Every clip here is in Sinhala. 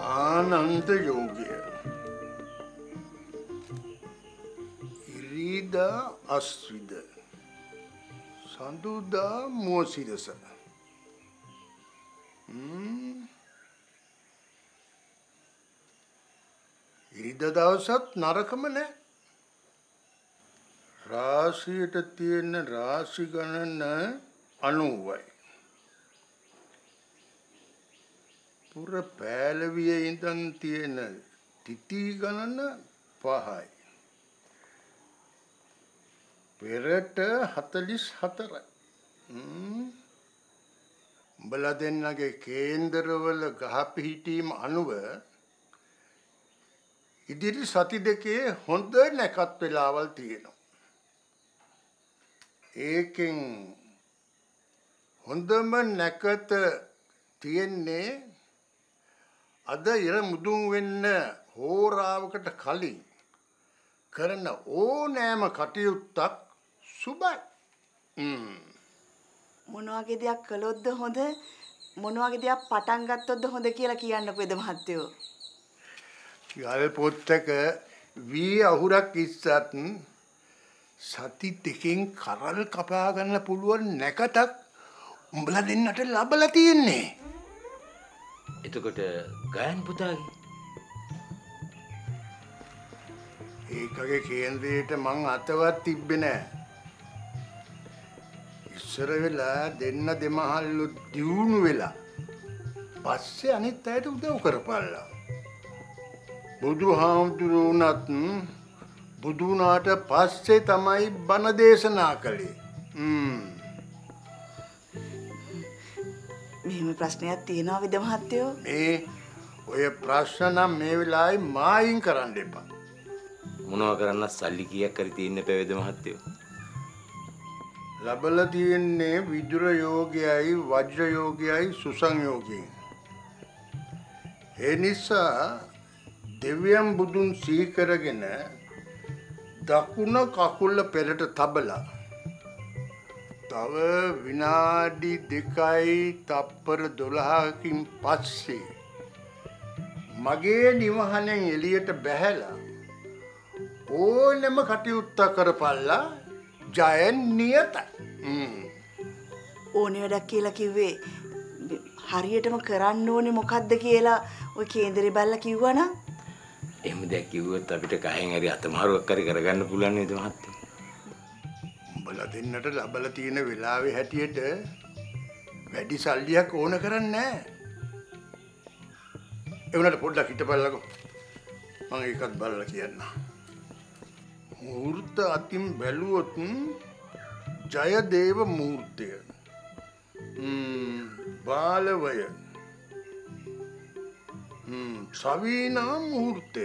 ආනන්ද යෝගය. ඉරිදා අස්විද. සඳුදා මුවසිරස. ඉරිදා දවසත් නරකම නෑ. රාශියට තියෙන රාශි ගණන 90යි. පුර පෑලවියේ ඉඳන් තියෙන තිති ගණන 5යි. පෙරට 44යි. උඹලා දෙන්නගේ කේන්දරවල ගහ පිහිටීම අනුව ඉදිරි සති දෙකේ හොඳ නැකත් වෙලාවල් තියෙනවා. ඒකෙන් හොඳම නැකත තියෙන්නේ අද ඉර මුදුන් වෙන්න හෝරාවකට කලින් කරන ඕනෑම කටයුත්තක් සුබයි. මොන වගේ දෙයක් කළොත්ද හොඳ මොන වගේ දෙයක් පටන් ගත්තොත්ද හොඳ කියලා කියන්නකෝ එද මහත්තයෝ. ගල් පොත්තක වී අහුරක් ඉස්සත් සති දෙකෙන් කරල් කපා ගන්න පුළුවන් නැකතක් උඹලා දෙන්නට ලබලා තියෙන්නේ. එතකොට ගයන් පුතාගේ ඒකගේ කේන්ද්‍රයට මං අතවත් තිබ්බේ නෑ. ඉස්සර වෙලා දෙන්න දෙමහල්ලු දියුණු වෙලා පස්සේ අනිත් අයට උදව් කරපල්ලා. බුදුහාමුදුරුවෝනත් බුදු වුණාට පස්සේ තමයි බණ දේශනා කළේ. මෙහෙම ප්‍රශ්නයක් තියෙනවා විද මහත්තයෝ. මේ ඔය ප්‍රශ්න නම් මේ වෙලාවේ මායින් කරන්න එපා. මොනවා කරන්න සල්ලි කීයක් හරි තියෙන්න පැවේද මහත්තයෝ? ලබලා තියෙන්නේ විදුර යෝගයයි වජ්‍ර යෝගයයි සුසංයෝගයෙන්. ඒ නිසා දෙවියන් බුදුන් සිහි කරගෙන දකුණ කකුල පෙරට තබලා තව විනාඩි 2යි තප්පර 12කින් පස්සේ මගේ නිවහනෙන් එළියට බැහැලා ඕනෙම කටයුත්ත කරපල්ලා ජය නියතයි. ඕනේ වැඩක් කියලා කිව්වේ හරියටම කරන්න ඕනේ මොකද්ද කියලා ඔය කේන්දරේ බල්ලා කිව්වනම් එහෙම දෙයක් කිව්වොත් අපිට කහෙන් හරි අතමාරුවක් හරි කරගන්න පුළුවන් නේද මහත්තයෝ? උඹලා දෙන්නට ලබලා තියෙන වෙලාවේ හැටියට වැඩි සල්ලියක් ඕන කරන්නේ නැහැ. ඒ වුණාට පොඩ්ඩක් හිටපල්ලකෝ. මම ඒකත් බලලා කියන්න. මුහූර්ත අතින් බැලුවොත් ජයදේව මුහූර්තය. බාලවය. සවීනා මුහූර්තය.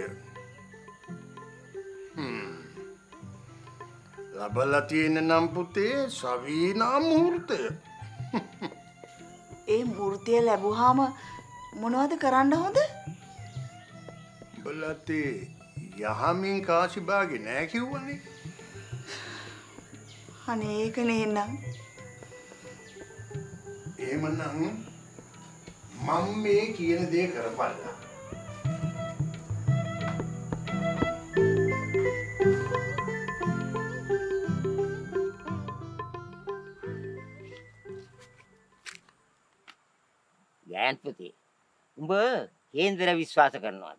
ලබලා තියෙන නම් පුතේ සවීනා මුහූර්තය. ඒ මුහූර්තය ලැබුවාම මොනවද කරන්න හොඳ? බලතේ යහමින් කාසි බාගේ නෑ කිව්වනේ. අනේ ඒක නේනම්. එහෙමනම් මම මේ කියන දේ කරපල්ලා. ගෑන් පුතේ උඹ කේන්දර විශ්වාස කරනවද?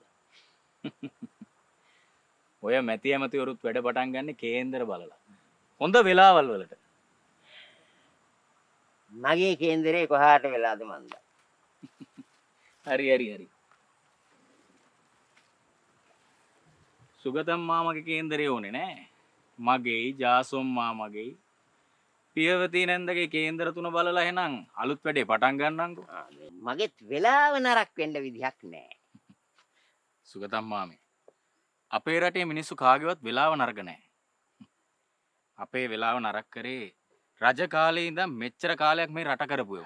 ඔය මැති ඇමතිවරුත් වැඩ පටන් ගන්න කේන්දර බලලා. හොඳ වෙලාවල් වලට. මගේ කේන්දරේ කොහාට වෙලාද මන්ද? හරි. සුගතම් මාමගේ කේන්දරේ ඕනේ නෑ. මගේ ජාසොම් මාමගේ පියවති නැන්දගේ කේන්දර තුන බලලා එහෙනම් අලුත් වැඩේ පටන් ගන්නම්කෝ. මගෙත් වෙලාව නරක වෙන්න විදිහක් නෑ. සුගතම් මාමේ අපේ රටේ මිනිස්සු කාගේවත් වෙලාව නරක නෑ. අපේ වෙලාව නරක කරේ රජ කාලේ ඉඳන් මෙච්චර කාලයක් මේ රට කරපුවෝ.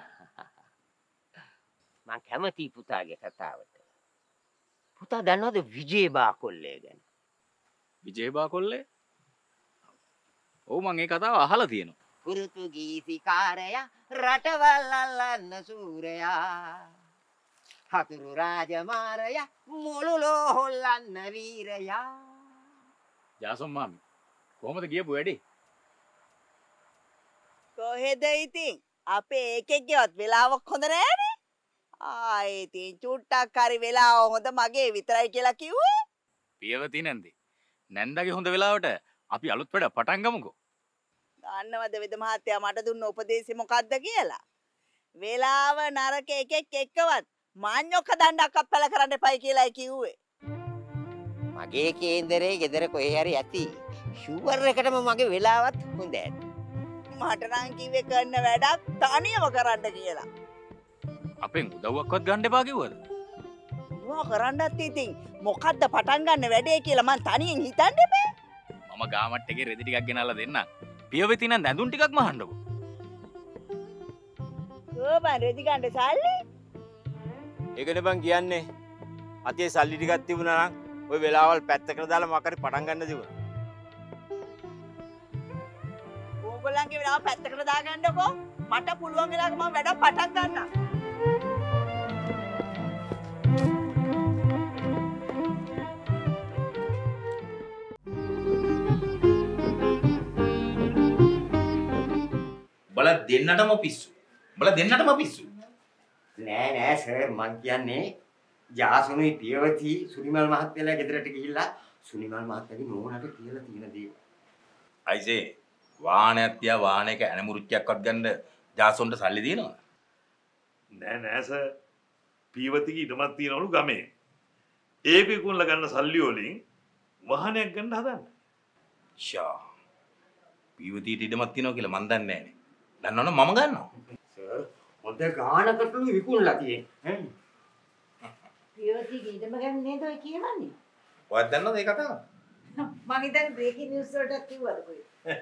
මං කැමති පුතාගේ කතාවට. පුතා දන්නවද විජේබා කොල්ලේ ගැන? විජේබා කොල්ලේ? ඔව් මං ඒ කතාව අහලා තියෙනවා. පුරුතුගීසි කාරයා රටවල් අල්ලන්න සූරයා. හතුරු රාජමාරයා මුළුලෝ හොල්ලන්න වීරයා. ජාසොන් මාමි කොහොමද ගියපු වැඩේ? කොහෙද ඉතින් අපේ එකෙක්ගේවත් වෙලාවක් හොඳ නෑනේ. ආයේ ඉතින් චුට්ටක් හරි වෙලාව හොඳ මගේ විතරයි කියලා කිව්වේ. පියවති නැන්දේ. නැන්දගේ හොඳ වෙලාවට අපි අලුත් වැඩ පටන් ගමුකෝ. දන්නවද වෙද මහත්තයා මට දුන්න උපදේශය මොකද්ද කියලා? වෙලාව නරක එකෙක් එක්කවත් මාන්නොක්ක දණ්ඩක් අප්පල කරන්න එපයි කියලායි කිව්වේ. මගේ කේන්දරේ ගෙදර කොහේ හරි ඇති. ෂුවර් එකටම මගේ වෙලාවත් හොඳ ඇති. මට නම් කිව්වේ කරන වැඩක් තනියම කරන්න කියලා. අපෙන් උදව්වක්වත් ගන්න එපා කිව්වද? මොනවා කරන්නත් ඉතින් මොකද්ද පටන් ගන්න වැඩේ කියලා මං තනියෙන් හිතන්න එපා. මම ගාමට් එකේ රෙදි ටිකක් ගෙනල්ලා දෙන්නම්. පියවති නම් ඇඳුම් ටිකක් මහන්නකෝ. කොහොමද රෙදි ගන්න සල්ලි? ඒකනේ බං කියන්නේ. අතේ සල්ලි ටිකක් තිබුණා නම් ওই වෙලාවල් පැත්තකට දාලා මොකක් හරි පටන් ගන්න දිවුණා. ඕගොල්ලන්ගේ වෙලාව පැත්තකට දාගන්නකෝ. මට පුළුවන් වෙලාවක මම වැඩ පටන් ගන්නම්. බල දෙන්නටම පිස්සු. බල දෙන්නටම පිස්සු. නෑ නෑ සර් මං කියන්නේ ජාසුනුයි පියවති සුනිමල් මහත්තයලා ගෙදරට ගිහිල්ලා සුනිමල් මහත්තයාගේ නෝනාට කියලා තියෙන දේ. අයිසේ වාහනයක් තියා වාහනයක ඇනමුරුච්චයක්වත් ගන්න ජාසොන්ට සල්ලි දිනවද? නෑ නෑ සර්. පීවතිගේ ඉඩමක් තියනවලු ගමේ. ඒක විකුණලා ගන්න සල්ලි වලින් වාහනයක් ගන්න හදන්න. ෂා. පීවතිට ඉඩමක් තියනවා කියලා මන් දන්නේ නෑනේ. දන්නවනම් මම ගන්නවා. සර් හොඳ ගානකටලු විකුණලා තියෙන්නේ. පියවතිගේ ඉඩම ගන්න නේද ඔය කියවන්නේ? ඔයත් දන්නවද ඒ කතාව? මං හිතන්නේ බ්‍රේකින් නිවුස් වලට කිව්වද කොයි?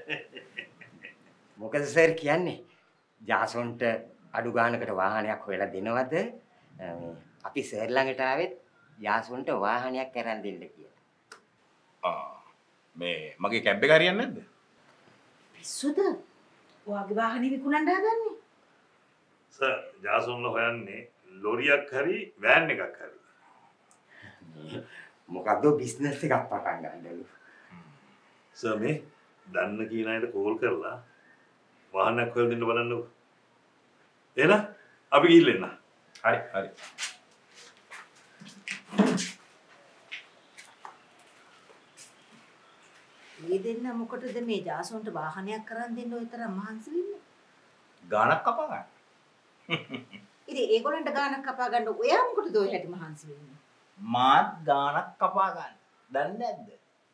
මොකද සර් කියන්නේ ජාසොන්ට අඩු ගානකට වාහනයක් හොයලා දෙනවද? අපි සර් ළඟට ආවෙත් ජාසොන්ට වාහනයක් අරන් දෙන්න කියලා. මේ මගේ කැබ් එක හරියන්නේ නැද්ද? පිස්සුද? ඔයාගේ වාහනේ විකුණන්න හදන්නේ? සර් ජාසොන්ලා හොයන්නේ ලොරියක් හරි වෑන් එකක් හරි. මොකද්ද බිස්නස් එකක් පටන් ගන්නලු. සර් මේ දන්න කියන අයට කෝල් කරලා වාහනයක් හොයලා දෙන්න බලන්නකෝ. එහෙනම් අපි ගිහින් එන්න. හරි හරි. මේ දෙන්න මොකටද මේ ජාසොන්ට වාහනයක් කරන් දෙන්න ඔය තරම් මහන්සි වෙන්නේ? ගානක් කපා ගන්න. ඉතින් ඒගොල්ලන්ට ගානක් කපා ගන්න ඔයා මොකටද ඔය හැටි මහන්සි වෙන්නේ? මාත් ගානක් කපා ගන්න. දන්නේ නැද්ද?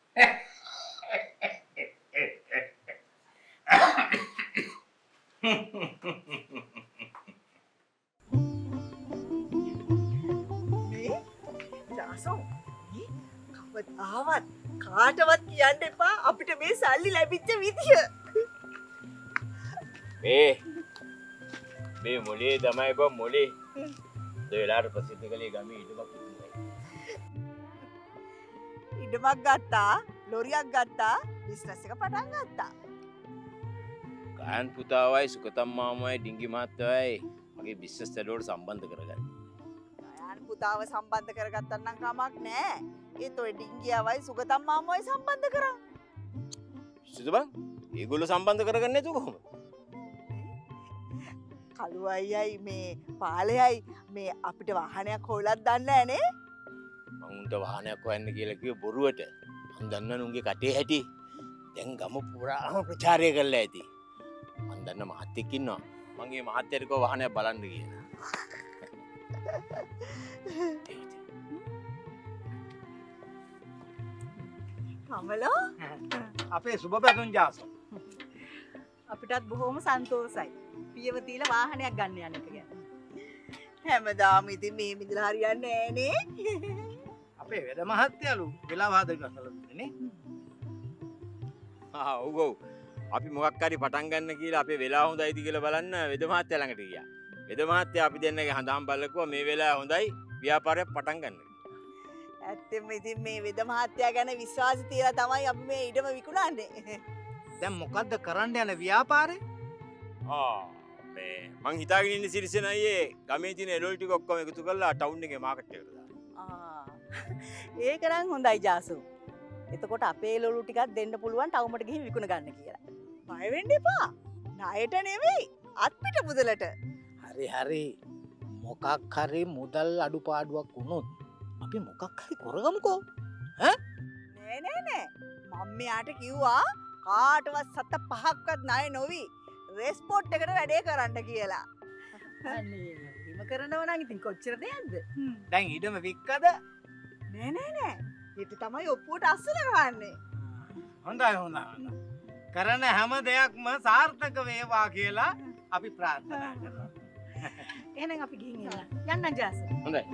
මේ ජාසොන් කවදාවත් කාටවත් කියන්න එපා අපිට මේ සල්ලි ලැබිච්ච විදිය. මේ මොලේ තමයි බං මොලේ. දෙලාට ප්‍රසිද්ධ කලේ ගමේ ඉඩමක් තිබුණා. ඉඩමක් ගත්තා, ලොරියක් ගත්තා, බිස්නස් එක පටන් ගත්තා. ගායන් පුතාවයි සුකතම් මාමයි ඩිංගි මහත්තයයි මගේ බිස්නස් වලට සම්බන්ධ කරගන්න. ගායන් පුතාව සම්බන්ධ කරගත්තා නම් කමක් නෑ. ඒත් ඔය ඩිංගියාවයි සුගතම් මාමෝයි සම්බන්ධ කරා. සුදු බං ඒගොල්ලෝ සම්බන්ධ කරගන්නේ නැතුව කොහොමද? කළු අයියයි මේ පාලෙයි මේ අපිට වාහනයක් හොයලත් දන්නේ නෑනේ. මං උන්ට වාහනයක් හොයන්න කියලා කිව්ව බොරුවට. මං දන්නවනේ උන්ගේ කටේ හැටි. දැන් ගම පුරාම ප්‍රචාරය කරලා ඇති. මං දන්න මහත්තයෙක් ඉන්නවා. මං ඒ මහත්තයාට කව වාහනයක් බලන්න කියලා. කමලෝ අපේ සුබ පැතුම් ජාසොන්. අපිටත් බොහොම සන්තෝසයි. පියවතිල වාහනයක් ගන්න යන එක ගැන. හැමදාම ඉතින් මේ මිදලා හරියන්නේ නෑනේ. අපේ වෙද මහත්තයලු වෙලාව හදලා නේ. ඔව් ඔව්. අපි මොකක් හරි පටන් ගන්න කියලා අපේ වෙලාව හොඳයිද කියලා බලන්න වෙද මහත්තයා ළඟට ගියා. වෙද මහත්තයා අපි දෙන්නගේ හඳාම් බලලා මේ වෙලාව හොඳයි ව්‍යාපාරයක් පටන් ගන්න. ඇත්තෙම ඉතින් මේ වෙද මහත්තයා ගැන විශ්වාසය තියලා තමයි අපි මේ ඉඩම විකුණන්නේ. දැන් මොකද්ද කරන්න යන ව්‍යාපාරේ? මේ මං හිතාගෙන ඉන්නේ සිරිසෙන අයියේ ගමේ තියෙන එළවලු ටික ඔක්කොම එකතු කරලා ටවුන් එකේ මාකට් එකට දාන්න. ඒක නම් හොඳයි ජාසු. එතකොට අපේ එළවලු ටිකක් දෙන්න පුළුවන් ටවුමට ගිහින් විකුණ ගන්න කියලා. බය වෙන්න එපා. ණයට නෙවෙයි අත්පිට මුදලට. හරි මොකක් හරි මුදල් අඩුපාඩුවක් වුණොත් අපි මොකක් හරි කරගමුකෝ. නෑ මම මෙයාට කිව්වා කාටවත් සත පහක්වත් ණය නොවි රෙස්පෝට් එකට වැඩේ කරන්න කියලා. අනේ හිම කරනව නම් ඉතින් කොච්චර දෙයක්ද? දැන් ඉඩම වික්කද? නෑ. ඊට තමයි ඔප්පුවට අස්සන ගවන්නේ. හොඳයි. කරන හැම දෙයක්ම සාර්ථක වේවා කියලා අපි ප්‍රාර්ථනා කරනවා. එහෙනම් අපි ගිහින් යන්න ජාසු. හොඳයි.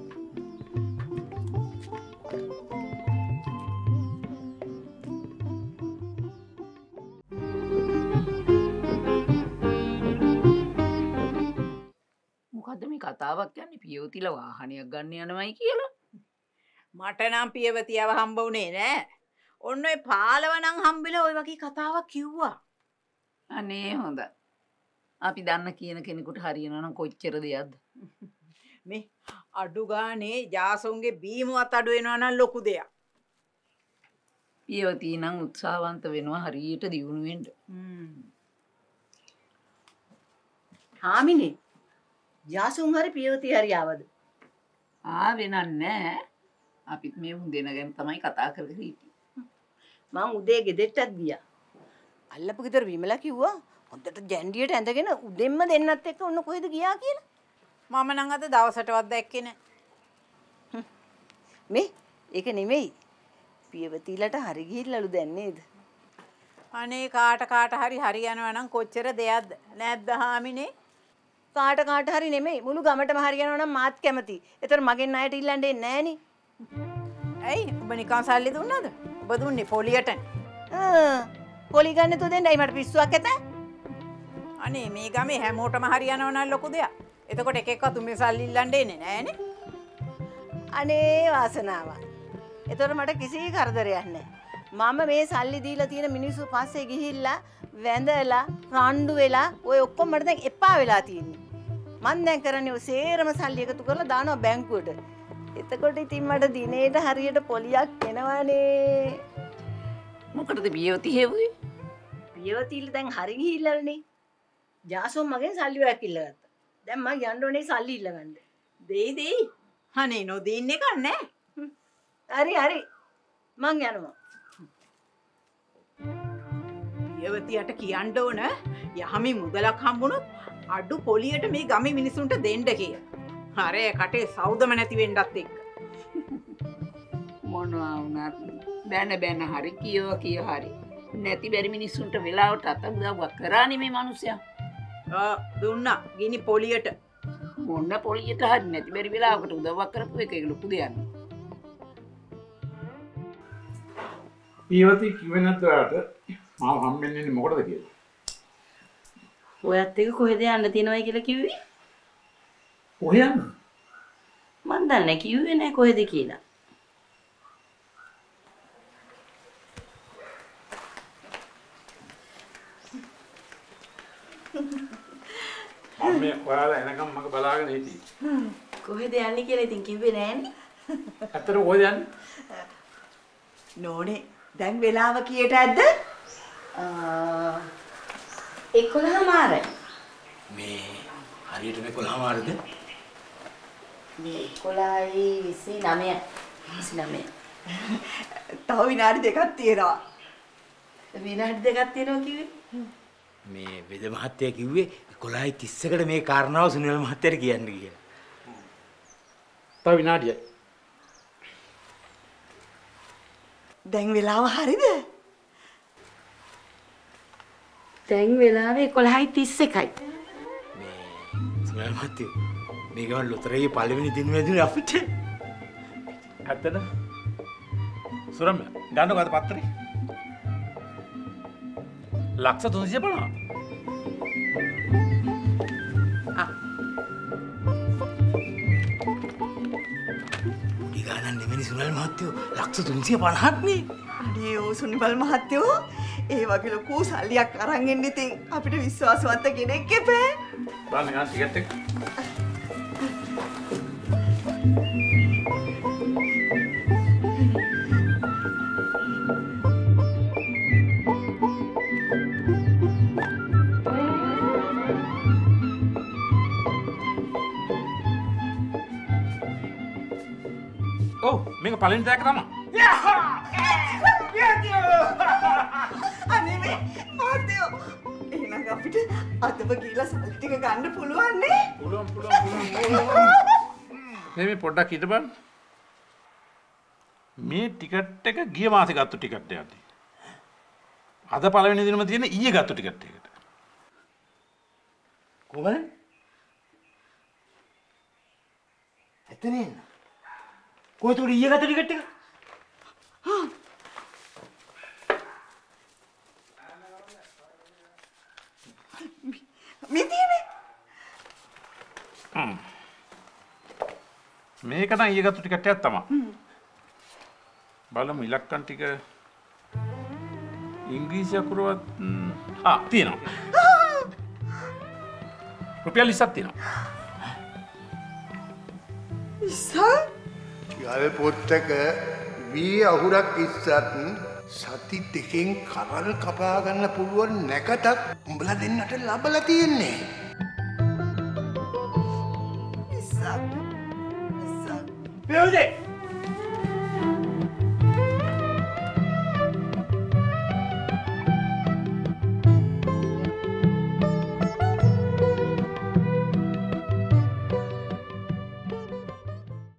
මොකද්ද මේ කතාවක් කියන්නේ පියවතිල වාහනයක් ගන්න යනවයි කියලා? මට නම් පියවතියව හම්බ වුණේ නෑ. ඔන්න ඔය පාලව නම් හම්බෙලා ඔය වගේ කතාවක් කිව්වා. අනේ හොඳ. අපි දන්න කියන කෙනෙකුට හරියනවා නම් කොච්චර දෙයක්ද? මේ අඩු ගානේ ජාසුන්ගේ බීමවත් අඩු වෙනවා නම් ලොකු දෙයක්. පියවති නම් උත්සාහවන්ත වෙනවා හරියට දියුණු වෙන්න. හාමිනේ ජාසුන් හරි පියවති හරි ආවද? වෙනන්නේ අපිත් මේ උන් දෙන ගැන තමයි කතා කරගෙන හිටියේ. මං උදේ ගෙදෙට්ටත් ගියා. අල්ලපු ගෙදර විමලා කිව්වා හොඳට ජැන්ඩියට ඇඳගෙන උදෙන්ම දෙන්නත් එක්ක ඔන්න කොහෙද ගියා කියලා. මම නම් අද දවසටවත් දැක්කේ නෑ. මේ ඒක නෙමෙයි. පියවතිලට හරි ගිහිල්ලාලු දැන් නේද? අනේ කාට හරි හරියනවා නම් කොච්චර දෙයක්ද නැද්ද හාමිනේ? කාට හරි නෙමෙයි මුළු ගමටම හරියනවා නම් මාත් කැමතියි. ඒතර මගෙන් ණයට ඉල්ලන්නේ නෑනේ. ඇයි ඔබ නිකන් සල්ලි දුන්නද? ඔබ දුන්නේ පොලියටනේ. පොලි ගන්න තු දෙන්නයි මට පිස්සුවක් ඇත. අනේ මේ ගමේ හැමෝටම හරියනවා නම් ලොකු දෙයක්. එතකොට එක එකක් තුමේ සල්ලි ඉල්ලන්නේ නෑනේ. අනේ වාසනාව. ඒතර මට කිසි කරදරයක් නෑ. මම මේ සල්ලි දීලා තියෙන මිනිස්සු පස්සේ ගිහිල්ලා වැඳලා රණ්ඩු වෙලා ඔය ඔක්කොම මට දැන් එපා වෙලා තියෙන්නේ. මං දැන් කරන්නේ ඔය සේරම සල්ලි එකතු කරලා දානවා බැංකුවට. එතකොට ඉතින් මට දිනේට හරියට පොලියක් එනවනේ. මොකටද පියවති හෙව්වේ? පියවතිල දැන් හරි ගිහිල්ලානේ. ජාසොන් මගෙන් සල්ලි ඔයක් ඉල්ලගත්තා. දැන් මං යන්න ඕනේ සල්ලි ඉල්ලගන්න. දෙයි. අනේ නොදෙන්න එකක් නෑ. හරි. මං යනවා. පියවතියට කියන්න ඕන යහමි මුදලක් හම්බුනොත් අඩු පොලියට මේ ගමේ මිනිසුන්ට දෙන්න කියලා. හරි කටේ සෞදම නැති වෙන්නත් එක්ක. මොනවා වුණත් බැන හරි කිය හරි නැති බැරි මිනිස්සුන්ට වෙලාවට අත උදව්වක් කරානේ මේ මිනිස්සයා. දුන්නා ගිනි පොලියට. මොන්න පොලියට හරි නැති බැරි වෙලාවකට උදව්වක් කරපු එක ලොකු දෙයක්. පියවති කිව්වේ නැද්ද ඔයාලට මාව හම්බෙන්නේ මොකටද කියලා? ඔයත් එක කොහෙද යන්න තියෙනවයි කියලා කිව්වේ? කොහෙ යන්න? මන් දන්නේ කිව්වේ නෑ කොහෙද කියලා. මම මේ ඔයාලා එනකම් මම බලාගෙන හිටියේ. කොහෙද යන්නේ කියලා ඉතින් කිව්වේ නෑනේ. ඇත්තට කොහෙද යන්නේ? නෝනේ දැන් වෙලාව කීයට ඇද්ද? 11:00. මේ හරියට මේ 11:00ද? මේ 11:29. 29. තව විනාඩි දෙකක් තියෙනවා. විනාඩි දෙකක් තියෙනවා කිව්වේ? මේ වෙද මහත්තයා කිව්වේ 11:30කට මේ කාරණාව සුනිල් මහත්තයාට කියන්න කියලා. තව විනාඩියයි. දැන් වෙලාව හරිද? දැන් වෙලාව 11:31යි. මේ සුනිල් මහත්තයා මේ ගමන් ලොතරැයි පළවෙනි දිනුවේ දුන්නේ අපිට. ඇත්තද? සුරම්‍ය ගන්නකො අද පත්තරේ. ලක්ෂ 350. ගානන් නෙමෙයි සුනිල් මහත්තයෝ ලක්ෂ 350ක් නේ. අනේ ඕ සුනිල් මහත්තයෝ ඒ වගේ ලොකු සල්ලියක් අරන් එන්න ඉතින් අපිට විශ්වාසවන්ත කෙනෙක් එපේ. බලන්න ගන්න ටිකට් එක. ඔව් මේක පළවෙනි තෑග්ග තමයි. අනේ මේ මාත්‍යෝ එහෙනම් අපිට අදම ගිහලා සල්ලි ටික ගන්න පුළුවන් නේ? පුළුවන්. මේ පොඩ්ඩක් හිටපන්. මේ ටිකට් එක ගිය මාසේ ගත්ත ටිකට් එකක්. අද පළවෙනි දිනම තියෙන ඊයේ ගත්ත ටිකට් එකට. කොහමද? එතනින්. කොහෙද ඊයේ ගත්ත ටිකට් එක? මේ තියෙන්නේ. මේක නම් ඊයේ ගත්ත ටිකට් එකක් තමයි. බලමු ඉලක්කම් ටික ඉංග්‍රීසි අකුරවත් තියෙනවා. රුපියල් 20ක් තියෙනවා. ඉස්සල් ගල් පොත්තක වී අහුරක් ඉස්සත් සති දෙකෙන් කරල් කපා ගන්න පුළුවන් නැකතක් උඹලා දෙන්නට ලබලා තියෙන්නේ. ඉස්සල් පෙවුදේ